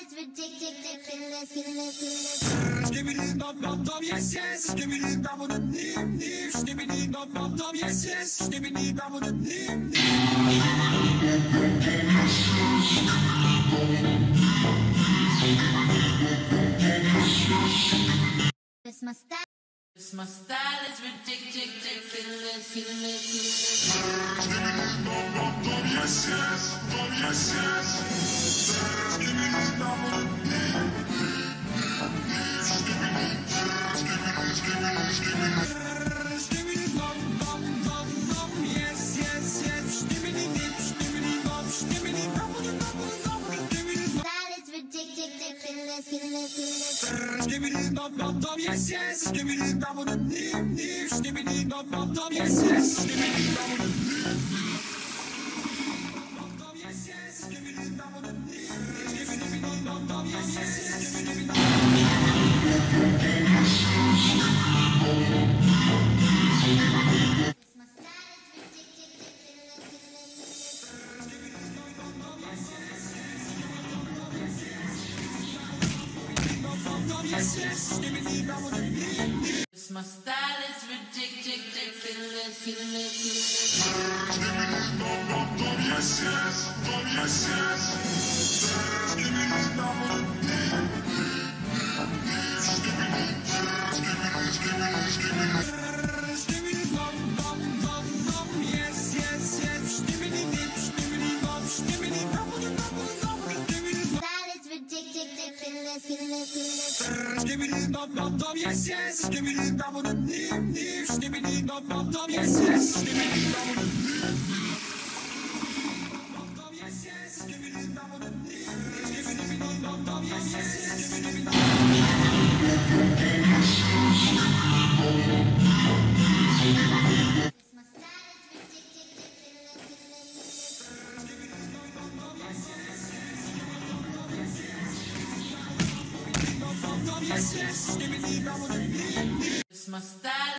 is ridiculous. Skibbity dum dum dum, yes yes. Skibbity dum dum dim dim. Skibbity dum dum dum, yes yes. Skibbity dum dum dim dim. It's my style. It's my style is ridiculous. Skibbity dum dum dum, yes yes. Yes yes. Skibbity dum dum dim dim. Skibbity dum dum dum dum, yes yes yes. Skibbity dip, skibbity dum, skibbity dum dum dum. Style is ridiculous. Skibbity dum dum dum, yes yes. Skibbity dum dum dim dim. Skibbity dum dum dum, yes yes. Skibbity dum dum dim dum, yes yes. Skibbity dum dum dim. Skibbity dum dum, yes yes. Skibbity dum. It's my style is Yes yes. Skibbity dum dum dim dim. It's my style is ridiculous. Skibbity dum dum dum, yes yes. Yes yes. Skibbity dum dum dim dim. Skibbity dum dum dum dum, yes yes yes. Skibbity dip, skibbity dum, skibbity dum dum dum. style is ridiculous. Skibbity dum dum dum, yes yes. Skibbity dum dum dim dim. Skibbity dum dum dum, yes yes. Skibbity dum dum dim dum, yes yes. Skibbity dum dum dim. Skibbity dum dum, yes yes. Skibbity dum. It's my style is ridiculous. Yes yes. Skibbity dum dum dim. It's my style.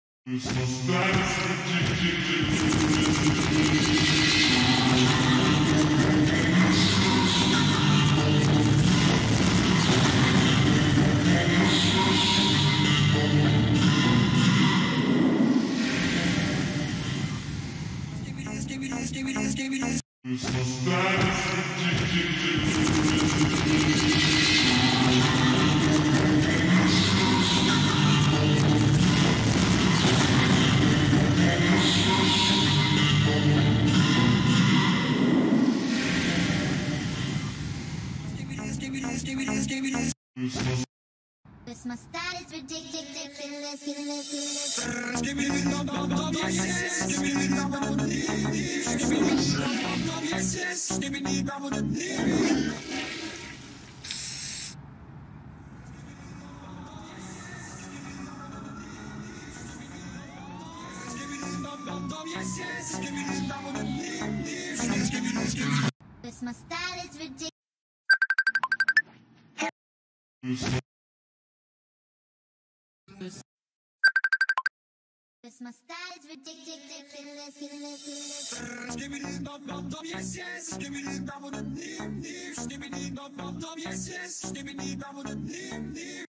It's my style is ridiculous. Skibbity dum dum dum, yes yes. Skibbity dum dum dim dim. Skibbity dum dum, yes yes. Skibbity dum dum dim. Skibbity dum dum dum, yes yes. Skibbity dum dum dim dim. Skibbity. It's my style is ridiculous. It's my style is ridiculous. Skibbity dum dum dum, yes yes. Skibbity dum dum dim dim. Skibbity dum dum dum, yes yes. Skibbity dum dum dim dim.